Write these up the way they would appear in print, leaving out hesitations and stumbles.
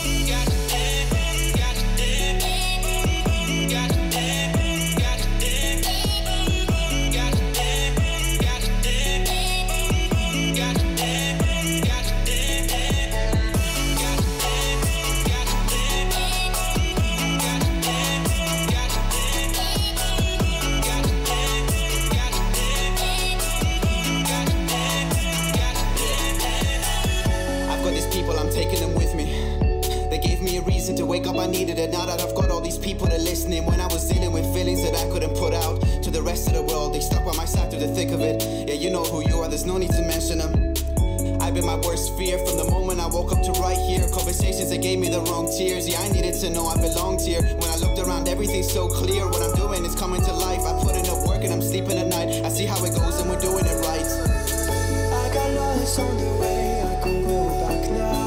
To wake up I needed it. Now that I've got all these people that are listening, when I was dealing with feelings that I couldn't put out to the rest of the world, they stuck by my side through the thick of it. Yeah, you know who you are, there's no need to mention them. I've been my worst fear from the moment I woke up to right here. Conversations that gave me the wrong tears. Yeah, I needed to know I belonged here. When I looked around, everything's so clear. What I'm doing is coming to life. I put in the work and I'm sleeping at night. I see how it goes and we're doing it right. I got lost on the way, I can go back now.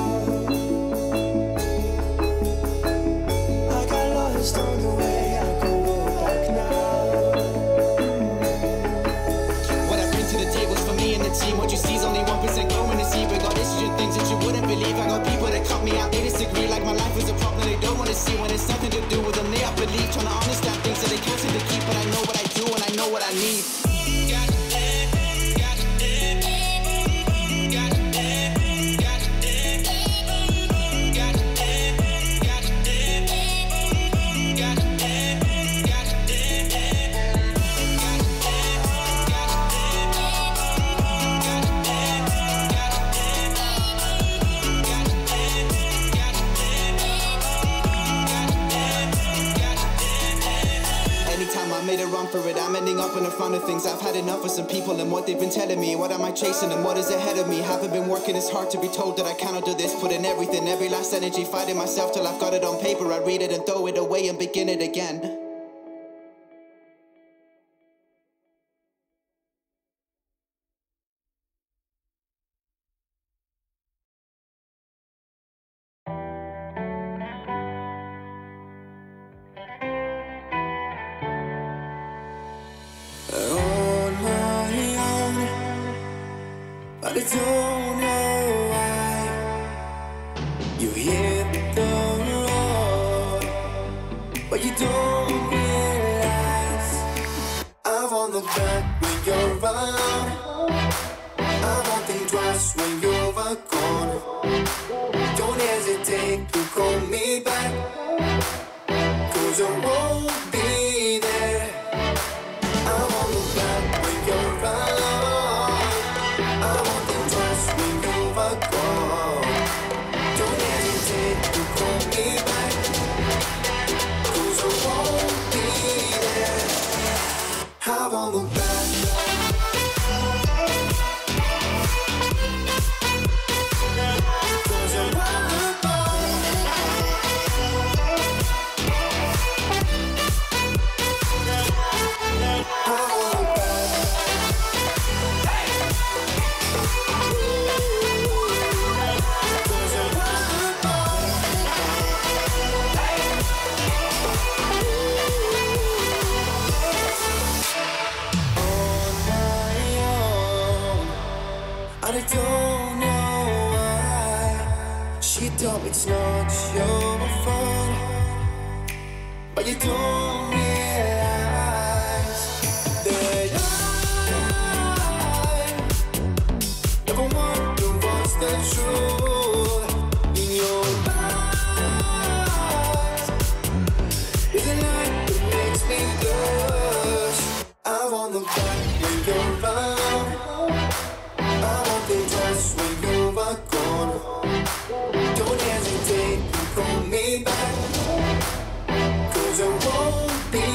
On the way, I can go back now. What I bring to the table is for me and the team. What you see is only 1% going to see. We got issues and things that you wouldn't believe. I got people that cut me out, they disagree. Like my life is a problem they don't want to see. When it's nothing to do with them, they up believe. Trying to understand things that they can't seem to keep. But I know what I do and I know what I need. Run for it, I'm ending up in the front of things. I've had enough of some people and what they've been telling me. What am I chasing and what is ahead of me? Haven't been working, it's hard to be told that I cannot do this. Put in everything, every last energy, fighting myself till I've got it on paper. I read it and throw it away and begin it again. But I don't know why you hit the road, but you don't realize I want the back when you're around. I won't think twice when you're gone. Don't hesitate to call me back, 'cause I won't be there. I want the back when you're around. Don't hesitate to call me back, 'cause I won't be there. I want the back. I don't know why she told me it's not your fault, but you don't realize that I never wonder what's the truth in your eyes. Is a light that makes me blush. I want the back when you're around. I won't think twice when you are gone. Don't hesitate to call me back, 'cause I won't be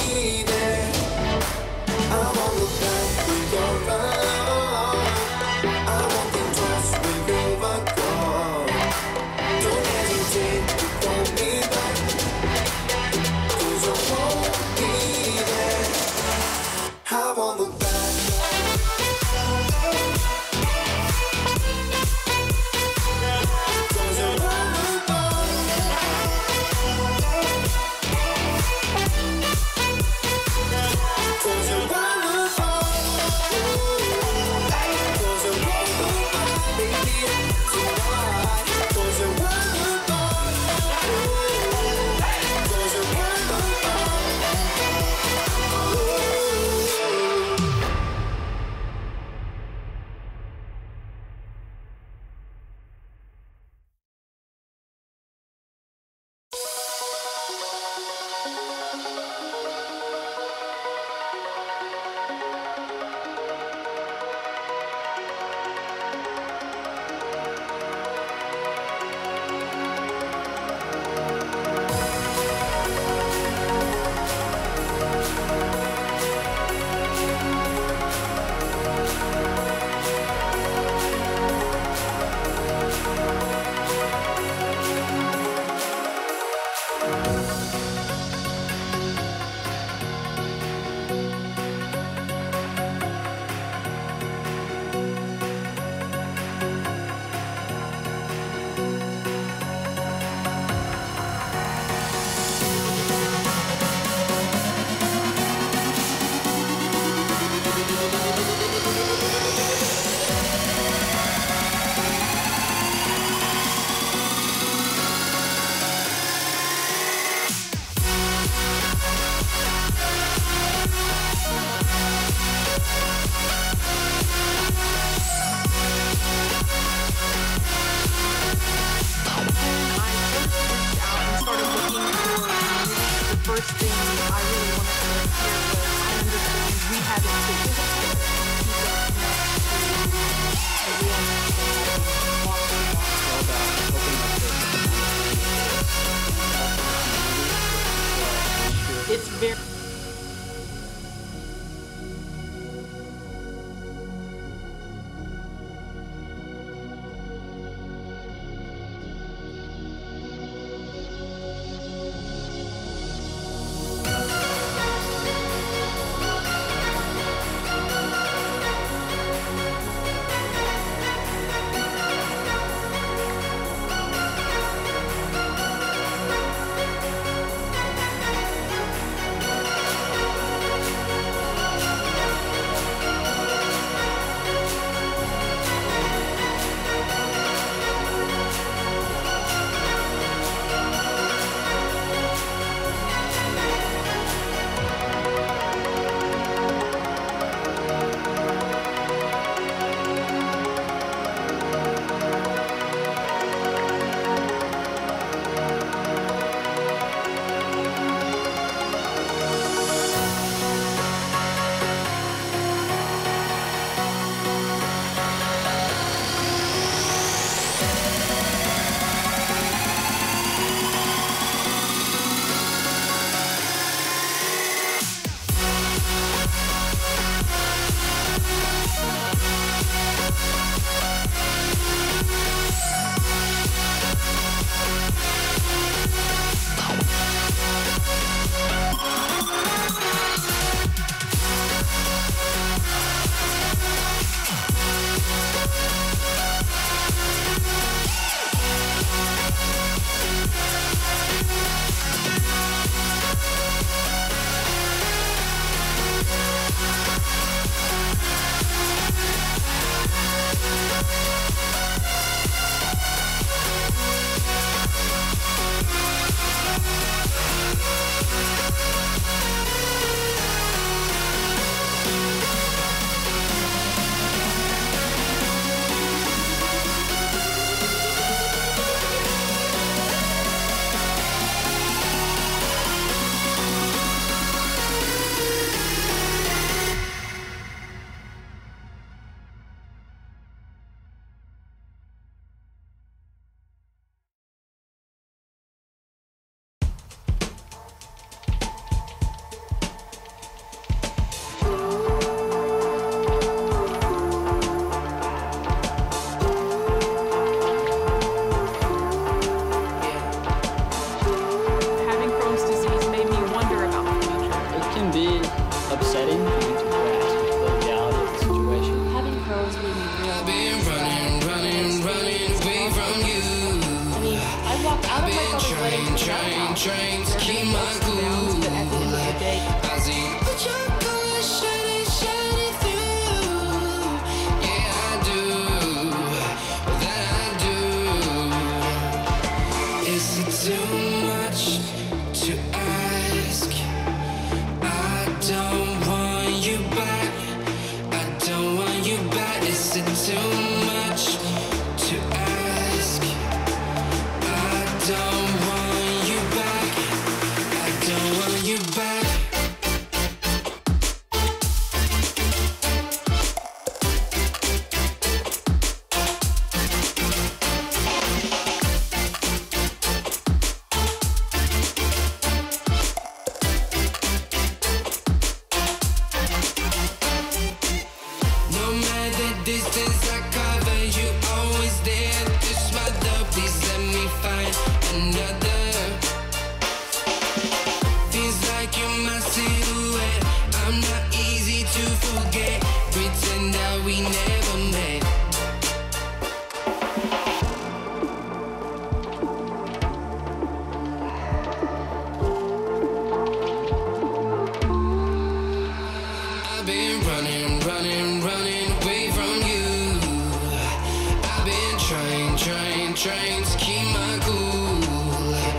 first thing I really wanted to hear was, I understand we haven't taken the steps to keep us connected to the real All about opening up the it's very trying to keep my cool. But at the end of the day, I see the chocolate shining through. Yeah, I do. That I do. Is it too much to ask? I don't want you back. I don't want you back. Is it too much to ask? I don't want you back. I don't want you back. No matter distance I cover, you always there. Just my love, please let me find another. Feels like you're my silhouette. I'm not easy to forget. Pretend that we never met. I've been running away from you. I've been trying to keep my cool.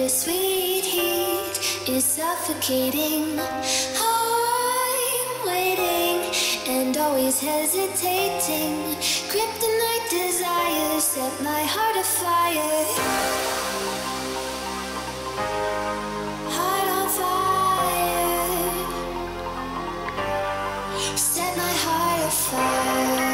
bittersweet heat is suffocating. I'm waiting and always hesitating. Kryptonite desires set my heart afire. Heart on fire. Set my heart afire.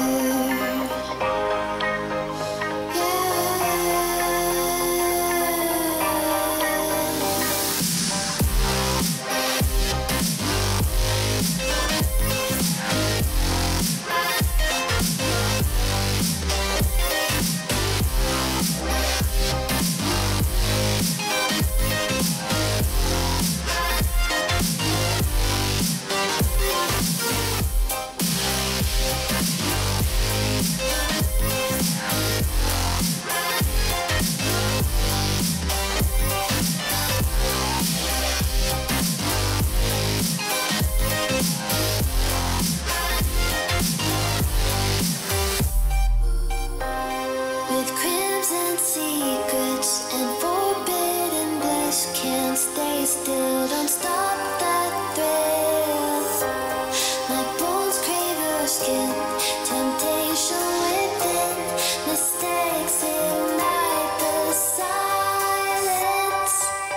With crimson secrets and forbidden bliss, can't stay still, don't stop that thrill. My bones crave your skin, temptation within, mistakes ignite the silence.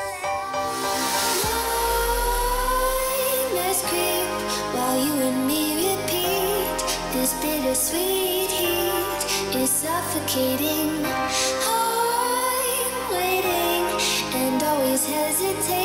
Nightmares creep while you and me repeat this bittersweet heat is suffocating. I'm waiting and always hesitating.